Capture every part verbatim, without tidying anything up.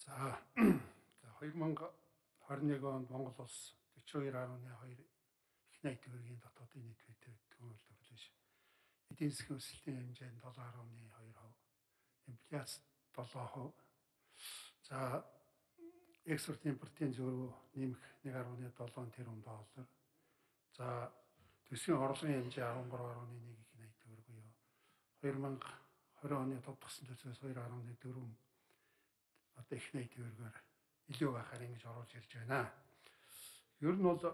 За за хоёр мянга хорин нэг онд Монгол улс нэрвэн хоёр гаруй хоёр их найт төгрөгийн дотоодын нийт биетэй төгрөг төрлөж эдийн засгийн өсөлтийн хэмжээ нь долоо гаруй хоёр хувь, инфляц долоо хувь. За экспорт импортын зөрүү нэмэх нэг гаруй долоо тэрбум доллар. За төсвийн орлогын хэмжээ арван гурван гаруй нэг их найт төгрөг буюу хоёр мянга хорин оны тодтогсон төсвөөс хоёр гаруй дөрвөн одоо их найт төгрөгөөр илүү байхаар ингэж оруулж ирж байна. Ер нь бол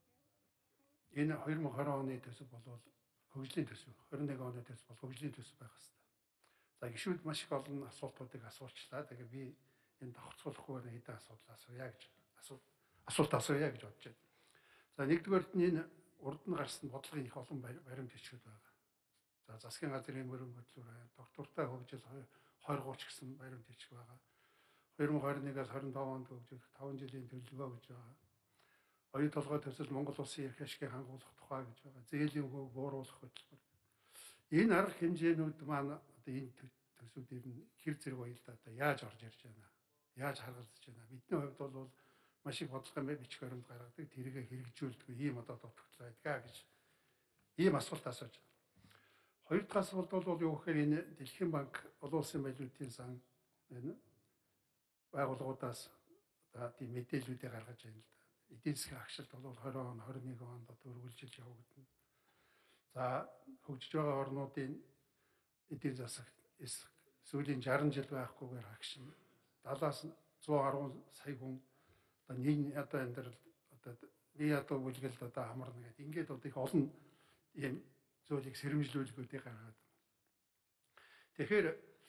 энэ хоёр мянга хорин оны төсөв бол хөгжлийн төсөв, хорин нэг оны төсөв бол хөгжлийн төсөв байх хэвээр. За гişүүд маш их олон асуултуудыг асуучлаа. Тэгээ би энэ давхцуулахгүйгээр хэдэн асуудал асууя гэж асуулт асуулт асууя гэж бодож байна. За нэгдүгээрт нь энэ урд нь гарсан бодлогын их олон баримт бичгүүд байгаа. За засгийн газрын мөрөн хөтлөөр байна. Доктортой хөгжил хоёр гуйч гэсэн баримт бичиг байгаа. хоёр мянга хорин нэгээс хорин таван онд хөгжих таван жилийн төлөвлөгөө гэж байгаа. Оюун толгой төсөл Монгол улсын эрх ашигыг хангуулах тухай гэж байгаа. Зээлийн хөөг бууруулах хөтөлбөр. Энэ арга хэмжээнүүд маань одоо энэ төсвүүдээр нь хэр зэрэг баялдаа одоо яаж орж ирж байна? Яаж харгалзаж байна? Бидний хувьд бол маш их бодлогын бичиг баримт гаргадаг, тэрийг хэрэгжүүлдэг ийм одоо дутагдлаа байдгаа гэж ийм асуулт асууж байна. Хоёр дахь асуулт бол юу гэхээр энэ Дэлхийн банк, олон улсын валютын сан энэ байгууллагуудаас одоо тийм мэдээллүүдийг гаргаж байна л да. Эдийн засгийн агшилт бол хоёр он, хорин нэг онд одоо үргэлжилж явагдана. За хөгжиж байгаа орнуудын эдийн засаг сүүлийн шаран жил байхгүйгээр хагшин далаас зуун гаруй сая хүн одоо нэг одоо энэ дэр одоо нэг одоо үлгэлд одоо хамарна гэдэг. Ингээд одоо их олон ийм зүйлийг сэрэмжлүүлгүүдийг гаргаад. Тэгэхээр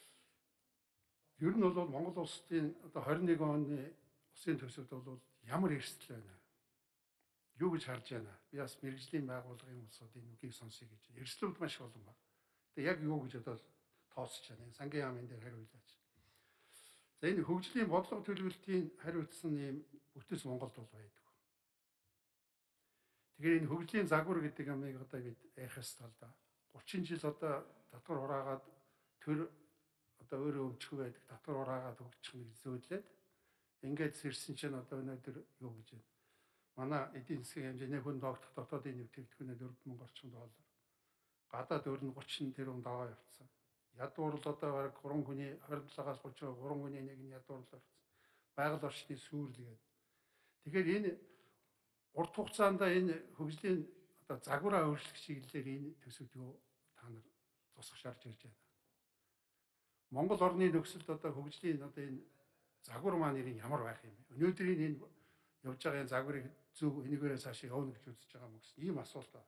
ер нь бол Монгол улсын одоо хорин нэг оны улсын төсөвд бол ямар эрсдэл байна? Юу гэж харж байна? Би бас мэрэгжлийн байгууллагын улсуудын үгийг сонсъё гэж. Эрсдлүүд маш олон байна. Тэгээ яг юу гэж одоо тооцож байна? Сангийн яамын дээр хариулаач. За энэ хөгжлийн бодлого төлөвлөлтийн хариуцсан ийм бүтэц Монголд бол байдаг. Тэгэхээр энэ хөгжлийн загвар гэдэг юмыг одоо бид ярих ёстой л да. гурван жил одоо татвар хураагаад төр одоо өөрөө өмчгөө байдаг татвар хураагаад хөгжих нэг зөөлээд ингээд сэрсэн чинь одоо өнөөдөр юу гэж байна? Манай эдийн засгийн хэмжээний хүн доогдох дотоодын нэвтрүүлгүүнээ дөрвөн мянга орчим доллар. Гадаад өөр нь гучин тэрбум даваа явцсан. Ядуурл одоо бараг гурван хүний хорин талаас гурван гурван хүний нэг нь ядуурлал орсон. Байгаль орчны сүрлгээд. Тэгэхээр энэ урт хугацаанд энэ хөгжлийн одоо загвараа өөрчлөх чиглэлээр энэ төсөвд юу та нар тусгаж харж ирж байна. Монгол орны нөхцөлд одоо хөгжлийн одоо энэ загвар маань нэр нь ямар байх юм бэ? Өнөөдрийн энэ явж байгаа энэ загварыг зөв энэгээрээ цаашаа явна гэж үзэж байгаа юм гэсэн ийм асуулт байна.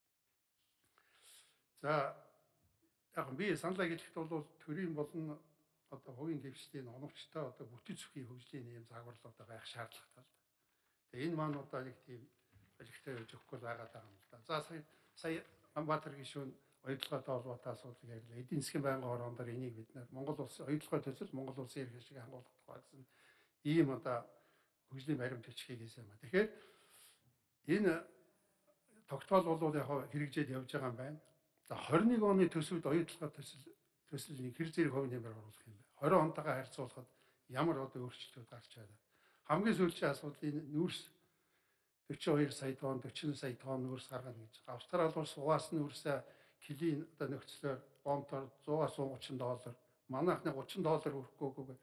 За яг би саналаа хэлэхэд бол төрийн болон одоо хувийн дэвшлийн оновчтой одоо бүтэц бүхий хөгжлийн ийм загварлал одоо байх шаардлагатай л да. Тэгээ энэ маань одоо нэг тийм ажигтай явж өгөхгүй байгаад байгаа юм л да. За сая сая Амбатар гишүүн оюутлоготой холбоотой асуудал ярьлаа. Эдийн засгийн байнгын хороондор энийг бид нар Монгол улсын оюутлогын төсөл Монгол улсын эрх ашиг хангуулах тухай гэсэн ийм одоо хөгжлийн баримт бичгийг хийсэн юм. Тэгэхээр энэ тогтоол бол яг хэрэгжээд явж байгаа юм байна. За хорин нэг оны төсөвд оюутлогын төсөл төсөлний хэр зэрэг хувь нэмэр оруулах юм бэ? двадцать онтойгоо харьцуулахад ямар одоо өөрчлөлтүүд гарч байна? Хамгийн сүүлийн асуудал энэ нүүрс дөрвөн хоёр сая тонн, дөрвөн сая тонн нүүрс гаргана гэж. Австрали улс угаасны нүүрсээ килийн одоо нөхцлөөр бомтоор зугаас сая гучин доллар, манайхны гучин доллар хүрэхгүйгээр.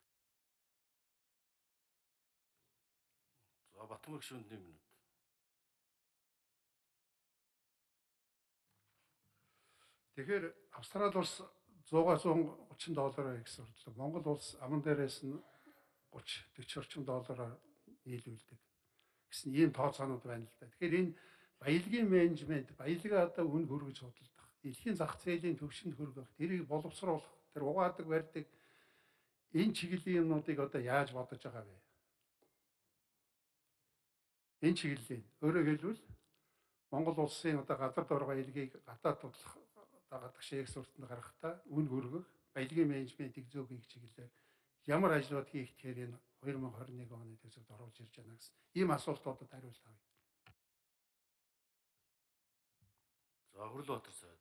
За Батмөр гишүүнд нэг минут. Тэгэхээр Австрали улс зугаас сая гучин доллараар их сурдлаа. Монгол улс аман дээрээс нь гучин дөрвөн орчим доллараар нийлүүлдэг гэсэн ийм тооцоонууд байна л да. Тэгэхээр энэ баялагын менежмент, баялагаа одоо үн хөргөж судалдах, дэлхийн зах зээлийн төвшөнд хөргөх, тэрийг боловсруулах, тэр угаадаг барьдаг энэ чиглэлийн юмнуудыг одоо яаж бодож байгаа вэ? Энэ чиглэлийн өөрөөр хэлбэл Монгол улсын одоо гадаад дор баялагийг гадаад бодлох одоо гадагш экспортод гаргахдаа үн хөргөх, баялагын менежментийг зөв хийх чиглэлээр ямар ажлууд хийх гэхээр энэ хоёр мянга хорин нэг оны төсөвд оруулж ирж байна гэсэн ийм асуултуудад хариулт авъя. За Хөрлөбатар сайд.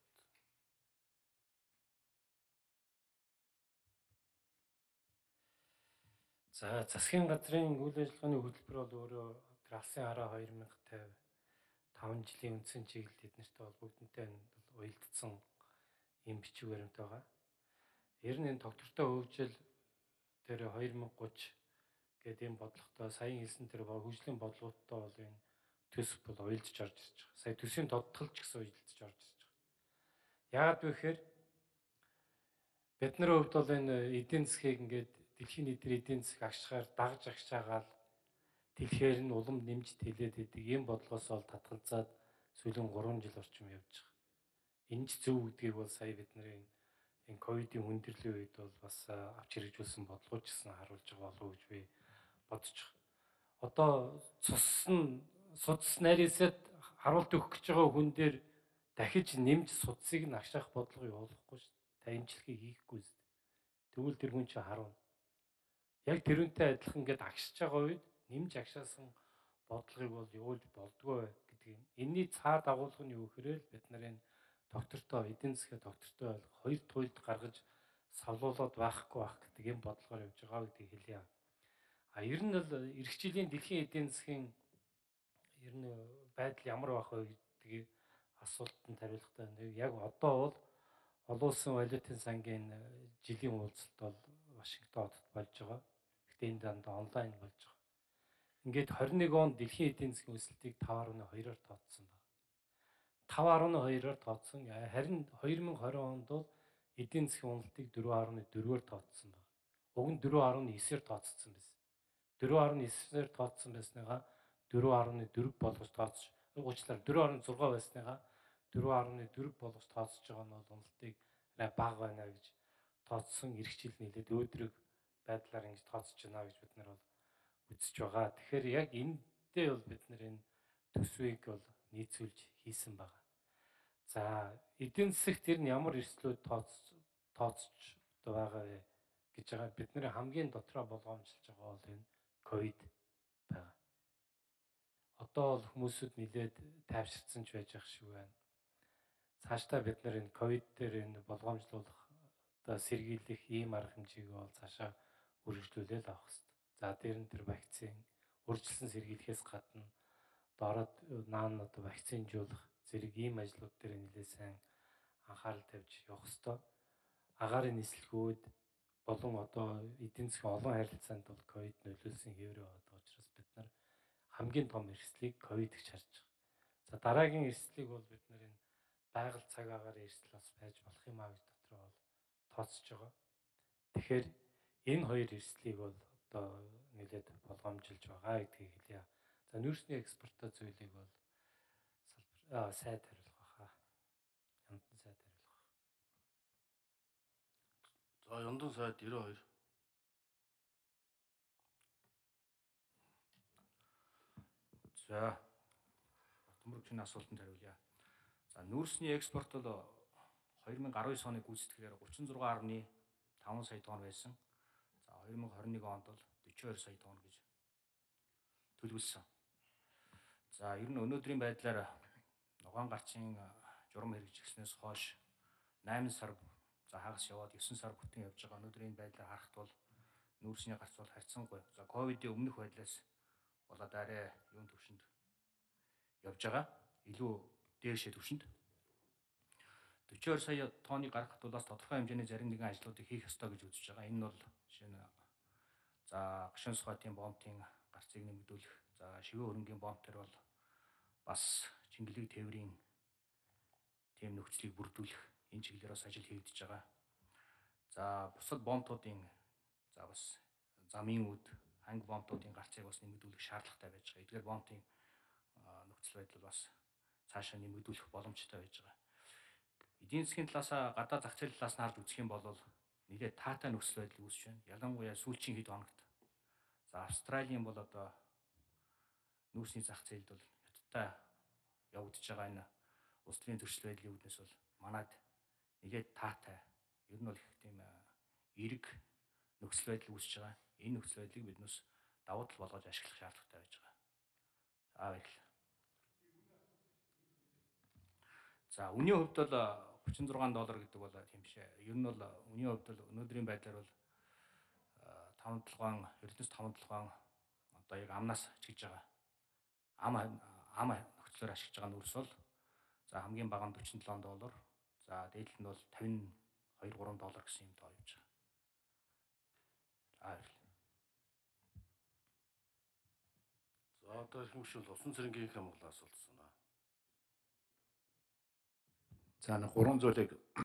За засгийн газрын үйл ажиллагааны хөтөлбөр бол өөрөө тэр алсын хараа хоёр мянга тавь таван жилийн үндсэн чиглэл эднэртэй холбогдсонтой уялдсан ийм бичиг баримт байгаа. Ер нь энэ доктортой хөгжил тэр хоёр мянга гуч гэдэг ийм бодлоготой саяхан хэлсэн тэр хөгжлийн бодлоготой бол энэ төс бол уялдж орж ирж байгаа. Сая төсвийн тодтол ч гэсэн уялдж орж ирж байгаа. Яагаад вэ гэхээр бидний хувьд бол энэ эдийн засгийг ингээд дэлхийн нийтийн эдийн засаг агшихаар дагж агш байгаа л дэлхээр нь улам нэмж тэлээд идэг ийм бодлогоос ол татгалзаад сүүлийн гурван жил орчим явж байгаа. Энэ ч зөв гэдгийг бол сая бидний энэ ковидын хүндрлийн үед бол бас авч хэрэгжүүлсэн бодлого ч гэсэн харуулж байгаа болов уу гэж би бодож байгаа. Одоо цус нь судас найрсад харуулт өгөх гэж байгаа хүн дээр дахиж нэмж судсыг нь агшаах бодлого явуулахгүй шүү дээ. Таимчлахыг хийхгүй шүү дээ. Тэгвэл тэр хүн чинь харуuna. Яг тэрүүнтэй адилхан ингээд агшиж байгаа үед нэмж агшаасан бодлогыг бол явуулж болдгоо гэдэг юм. Энийний цаа дагуулга нь юу гэхээр л бид нарын доктортой эдийн засгийн доктортой бол хоёр туйлд гаргаж савлуулаад байхгүй байх гэдэг юм бодлогоор явж байгаа гэдгийг хэлье. А ер нь л эх жилийн дэлхийн эдийн засгийн ер нь байдал ямар байх вэ гэдгийг асуултанд хариулахдаа яг одоо бол олон улсын валютын сангийн жилийн уулзалт бол Вашингтон хотод болж байгаа. Гэхдээ энэ дандаа онлайн болж байгаа. Ингээд хорин нэг онд дэлхийн эдийн засгийн өсөлтийг таван гаруй хоёроор тооцсон байна. таван гаруй хоёроор тооцсон. Харин хоёр мянга хорин онд бол эдийн засгийн уналтыг дөрвөн гаруй дөрвөөр тооцсон байна. Уг нь дөрвөн гаруй нисээр тооцсон байсан. дөрвөн гаруй нисээр тооцсон байсныгаа дөрвөн гаруй дөрв болгож тооцож уучлаарай дөрвөн гаруй зургаа байсныгаа дөрвөн гаруй дөрв болгож тооцож байгаа нь бол уналтыг бага байна гэж тооцсон эрх жил нийлээд өөдрөг байдлаар ингэж тооцож байна гэж бид нар бол үзэж байгаа. Тэгэхээр яг эндээ бол бид нар энэ төсвийг бол нийцүүлж хийсэн байгаа. За эдийн засагт тэр нь ямар эрсдлүүд тооц тооцож байгаа вэ гэж байгаа бидний хамгийн дотроо болгоомжилж байгаа бол энэ ковид байгаа. Одоо бол хүмүүсүүд нэлээд тайвширсан ч байж ах шиг байна. Цаашдаа бид нар энэ ковид дээр энэ болгоомжлуулах одоо сэргийлэх ийм арга хэмжээг бол цаашаа үргэлжлүүлээд авах хэрэгтэй. За дээр нь тэр вакцин урьдчилан сэргийлэхээс гадна доороод наан одоо вакцинжуулах зэрэг ийм ажлууд дээр нэлээд сайн анхаарал тавьж явах хэрэгтэй. Агаарын нислэгүүд болон одоо эдийн засгийн олон харилцаанд бол ковид нөлөөлсөн хэврээ байгаа учраас бид нар хамгийн том эрсдлийг ковид гэж харж байгаа. За дараагийн эрсдлийг бол бид нар энэ байгаль цаг агаар эрсдэл бас байж болох юм аа гэж дотроо бол тооцож байгаа. Тэгэхээр энэ хоёр эрсдлийг бол одоо нэлээд болгоомжилж байгаа гэдгийг хэлье. За нүүрсний экспорттой зүйлийг бол салбар сайд хариулах баха. Яндан сайд хариулах. За Яндан сайд девяносто хоёр. За Батмөрөгчийн асуултанд хариулъя. За нүүрсний экспорт бол хоёр мянга арван оны гүйцэтгэлээр гучин зургаан гаруй таван сая тонн байсан. За хоёр мянга хорин нэг онд бол дөрвөн хоёр сая тонн гэж төлөвлөсөн. За ер нь өнөөдрийн байдлаар нугаан гарцын журам хэрэгжигснээс хойш найман сар за хагас яваад девөн сар бүтэн явж байгаа. Өнөөдрийн байдлаар харахад бол нүүрсний гарц бол харьцангуй. За ковидын өмнөх байдлаас болоод арай юун төвшөнд явж байгаа. Илүү дээшээ төвшөнд. дөрвөн хоёр сая тонныг гаргахад бол бас тодорхой хэмжээний зарим нэгэн ажлуудыг хийх ёстой гэж үзэж байгаа. Энэ нь бол жишээ нь за гашуун сухатын бомбын гарцыг нэмэгдүүлэх, за шивээ хөрөнгийн бомбтэр бол бас Чингэлэг тээврийн тийм нөхцөлийг бүрдүүлэх энэ чиглэлээр бас ажил хийгдэж байгаа. За бусад бомбтуудын за бас замын үд анги бомбтуудын гарцыг бас нэмэгдүүлэх шаардлагатай байж байгаа. Эдгээр бомбын нөхцөл байдал бас цаашаа нэмэгдүүлэх боломжтой байж байгаа. Эдийн засгийн талаас гадаад зах зээлийн талаас нь харж үзэх юм бол нэлээд таатай нөхцөл байдал үүсэж байна. Ялангуяа сүүлчийн хэд хоногт. За Австралийн бол одоо нүүрсний зах зээлд бол хятадтай явагдаж байгаа энэ улс төрийн зөрчил байдлын үүднээс бол манайд нэлээд таатай. Ер нь бол их тийм эрг нөхцөл байдал үүсэж байгаа. Энэ нөхцөл байдлыг биднээс давуу тал болгож ашиглах шаардлагатай байж байгаа. За баярлалаа. За үнийн хувьд бол гучин зургаан доллар гэдэг бол тийм биш ээ. Ер нь бол үнийн хувьд бол өнөөдрийн байдлаар бол таван толгойн Эрдэнэс таван толгойн одоо яг амнаас ачиж байгаа. Ам ам нөхцлөөр ашиглаж байгаа нүрс бол за хамгийн бага нь дөрвөн доллар доллар. За дээдлэл нь бол тавин хоёр гурван доллар гэсэн юм тоо явж байгаа. Аа. За одоо ихэмшил усан цэрэнгийн хамгаалаас болсон аа. За нэг гурван зүйлийг